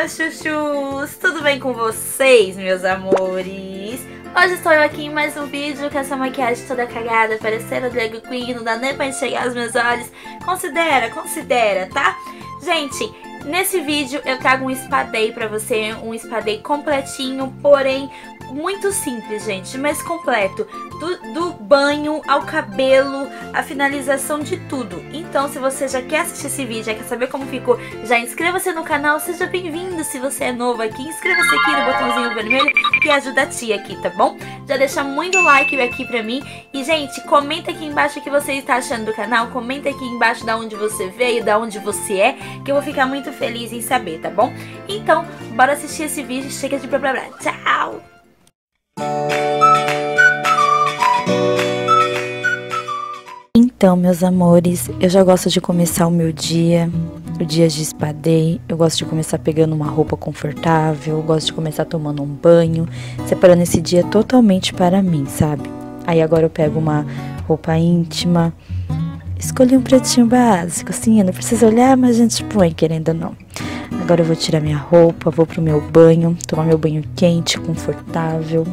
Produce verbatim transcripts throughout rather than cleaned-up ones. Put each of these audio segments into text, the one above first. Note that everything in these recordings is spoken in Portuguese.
meus chuchus! Tudo bem com vocês, meus amores? Hoje estou eu aqui em mais um vídeo com essa maquiagem toda cagada, parecendo drag queen, não dá nem pra enxergar os meus olhos. Considera, considera, tá? Gente, nesse vídeo eu trago um spa day pra você, um spa day completinho, porém muito simples, gente, mas completo. Do, do banho ao cabelo, a finalização de tudo. Então, se você já quer assistir esse vídeo, já quer saber como ficou, já inscreva-se no canal, seja bem-vindo. Se você é novo aqui, inscreva-se aqui no botãozinho vermelho que ajuda a tia aqui, tá bom? Já deixa muito like aqui pra mim. E, gente, comenta aqui embaixo o que você está achando do canal. Comenta aqui embaixo da onde você veio, da onde você é, que eu vou ficar muito feliz em saber, tá bom? Então, bora assistir esse vídeo. Chega de blá blá blá. Tchau! Então, meus amores, eu já gosto de começar o meu dia, o dia de spa day. Eu gosto de começar pegando uma roupa confortável, eu gosto de começar tomando um banho, separando esse dia totalmente para mim, sabe? Aí agora eu pego uma roupa íntima, escolhi um pretinho básico, assim, não precisa olhar, mas a gente põe, querendo ou não. Agora eu vou tirar minha roupa, vou pro meu banho, tomar meu banho quente, confortável.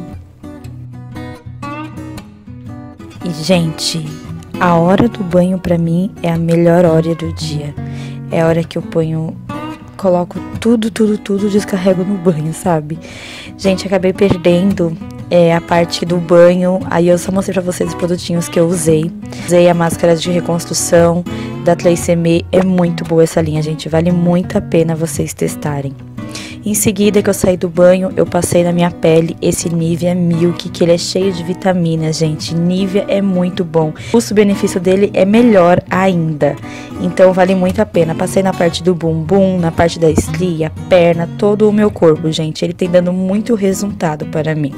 E, gente, a hora do banho pra mim é a melhor hora do dia. É a hora que eu ponho, coloco tudo, tudo, tudo, descarrego no banho, sabe? Gente, acabei perdendo é, a parte do banho. Aí eu só mostrei pra vocês os produtinhos que eu usei. Usei a máscara de reconstrução da Tresemmé. É muito boa essa linha, gente. Vale muito a pena vocês testarem. Em seguida que eu saí do banho, eu passei na minha pele esse Nivea Milk, que ele é cheio de vitaminas, gente. Nivea é muito bom. O custo-benefício dele é melhor ainda. Então vale muito a pena. Passei na parte do bumbum, na parte da estria, perna, todo o meu corpo, gente. Ele tem dando muito resultado para mim.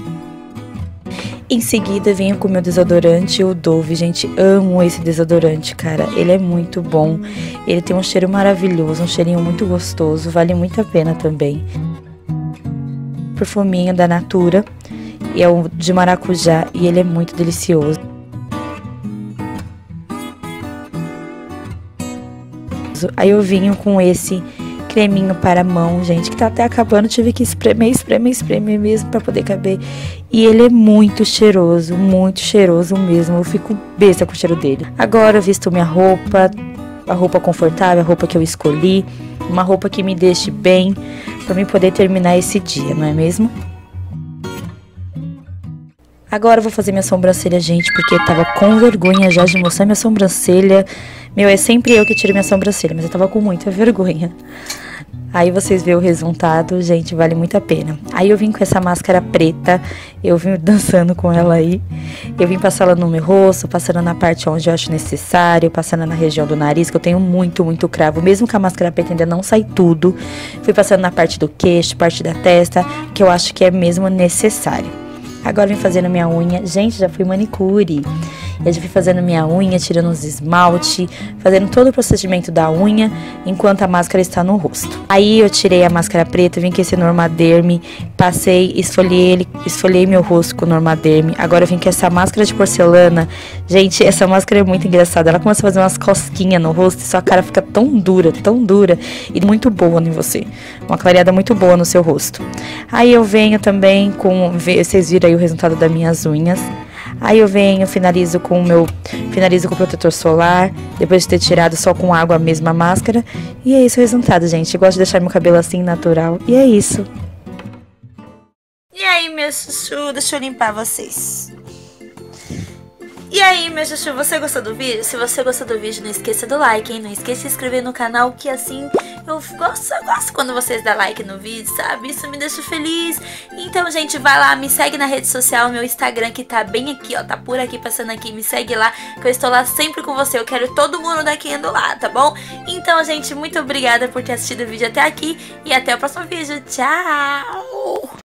Em seguida, venho com o meu desodorante, o Dove. Gente, amo esse desodorante, cara. Ele é muito bom. Ele tem um cheiro maravilhoso, um cheirinho muito gostoso. Vale muito a pena também. Perfuminho da Natura. E é o de maracujá e ele é muito delicioso. Aí eu vinho com esse creminho para a mão, gente, que tá até acabando. Tive que espremer, espremer, espremer mesmo para poder caber. E ele é muito cheiroso, muito cheiroso mesmo. Eu fico besta com o cheiro dele. Agora eu visto minha roupa, a roupa confortável, a roupa que eu escolhi. Uma roupa que me deixe bem, para mim poder terminar esse dia, não é mesmo? Agora eu vou fazer minha sobrancelha, gente, porque eu tava com vergonha já de mostrar minha sobrancelha. Meu, é sempre eu que tiro minha sobrancelha, mas eu tava com muita vergonha. Aí vocês veem o resultado, gente, vale muito a pena. Aí eu vim com essa máscara preta, eu vim dançando com ela aí. Eu vim passar ela no meu rosto, passando na parte onde eu acho necessário, passando na região do nariz, que eu tenho muito, muito cravo. Mesmo que a máscara preta ainda não sai tudo. Fui passando na parte do queixo, parte da testa, que eu acho que é mesmo necessário. Agora eu vim fazendo minha unha. Gente, já fui manicure. Eu já fui fazendo minha unha, tirando os esmalte, fazendo todo o procedimento da unha, enquanto a máscara está no rosto. Aí eu tirei a máscara preta, vim com esse Normaderm, passei, esfoliei ele, esfoliei meu rosto com o Normaderm. Agora eu vim com essa máscara de porcelana. Gente, essa máscara é muito engraçada. Ela começa a fazer umas cosquinhas no rosto e sua cara fica tão dura, tão dura e muito boa em você. Uma clareada muito boa no seu rosto. Aí eu venho também com, vocês viram aí o resultado das minhas unhas. Aí eu venho, finalizo com o meu, finalizo com o protetor solar, depois de ter tirado só com água a mesma máscara. E é isso o resultado, gente. Eu gosto de deixar meu cabelo assim, natural. E é isso. E aí, meu chuchu, deixa eu limpar vocês. E aí, meu chuchu, você gostou do vídeo? Se você gostou do vídeo, não esqueça do like, hein? Não esqueça de se inscrever no canal, que assim eu gosto, eu gosto quando vocês dão like no vídeo, sabe? Isso me deixa feliz. Então, gente, vai lá, me segue na rede social, meu Instagram, que tá bem aqui, ó, tá por aqui, passando aqui. Me segue lá, que eu estou lá sempre com você. Eu quero todo mundo daqui indo lá, tá bom? Então, gente, muito obrigada por ter assistido o vídeo até aqui e até o próximo vídeo. Tchau!